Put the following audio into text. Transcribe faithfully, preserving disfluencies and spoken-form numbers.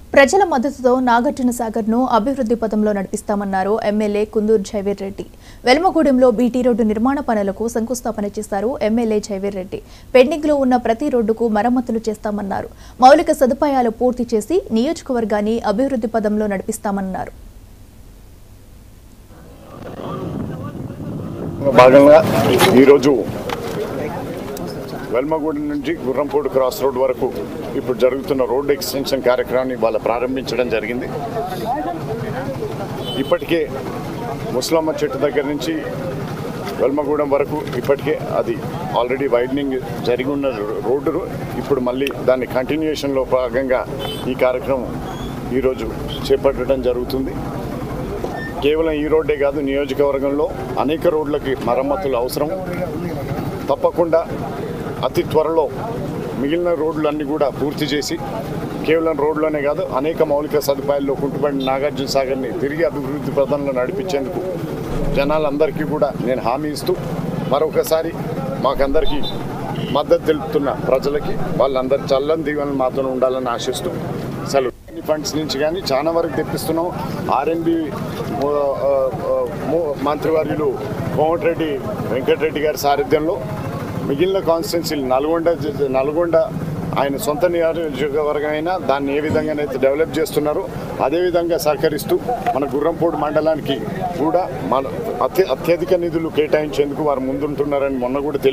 ప్రజల మద్దతుతో నాగార్జున సాగర్ను అభివృద్ధి పథంలో నడిపిస్తామన్నారు ఎమ్మెల్యే కుందూరు జైవీర్ రెడ్డి. వెల్మగూడెంలో బీటీ రోడ్డు నిర్మాణ పనులకు శంకుస్థాపన చేశారు ఎమ్మెల్యే జైవీర్ రెడ్డి. పెండింగ్లో ఉన్న ప్రతి రోడ్డుకు మరమ్మతులు చేస్తామన్నారు. మౌలిక సదుపాయాలు పూర్తి చేసి నియోజకవర్గాన్ని అభివృద్ధి పథంలో నడిపిస్తామన్నారు. భాగంగా ఈరోజు వెల్మగూడెం నుంచి గుర్రంపూడి క్రాస్ రోడ్ వరకు ఇప్పుడు జరుగుతున్న రోడ్డు ఎక్స్టెన్షన్ కార్యక్రమాన్ని వాళ్ళ ప్రారంభించడం జరిగింది. ఇప్పటికే ముస్లమ్మ చెట్టు దగ్గర నుంచి వెల్మగూడెం వరకు ఇప్పటికే అది ఆల్రెడీ వైడనింగ్ జరిగి ఉన్న రోడ్డు ఇప్పుడు మళ్ళీ దాని కంటిన్యూషన్లో భాగంగా ఈ కార్యక్రమం ఈరోజు చేపట్టడం జరుగుతుంది. కేవలం ఈ రోడ్డే కాదు, నియోజకవర్గంలో అనేక రోడ్లకి మరమ్మతులు అవసరం. తప్పకుండా అతి త్వరలో మిగిలిన రోడ్లన్నీ కూడా పూర్తి చేసి కేవలం రోడ్లోనే కాదు అనేక మౌలిక సదుపాయాల్లో కుంటుపడిన నాగార్జున సాగర్ని తిరిగి అభివృద్ధి పథంలో నడిపించేందుకు జనాలందరికీ కూడా నేను హామీ ఇస్తూ మరొకసారి మాకందరికీ మద్దతు తెలుపుతున్న ప్రజలకి వాళ్ళందరి చల్లని దీవెనలు మాతో ఉండాలని ఆశిస్తూ సెలవు. ఫండ్స్ నుంచి కానీ చాలా వరకు తెప్పిస్తున్నాం. ఆర్ఎన్బి మంత్రివర్యులు కోమటిరెడ్డి వెంకటరెడ్డి గారి సారథ్యంలో మిగిలిన కాన్స్టిట్యున్సీలు నల్గొండ నల్గొండ ఆయన సొంత నియోజకవర్గం అయినా దాన్ని ఏ విధంగానైతే డెవలప్ చేస్తున్నారో అదేవిధంగా సహకరిస్తూ మన గుర్రంపూడి మండలానికి కూడా మన అత్య అత్యధిక నిధులు కేటాయించేందుకు వారు ముందుంటున్నారని మొన్న కూడా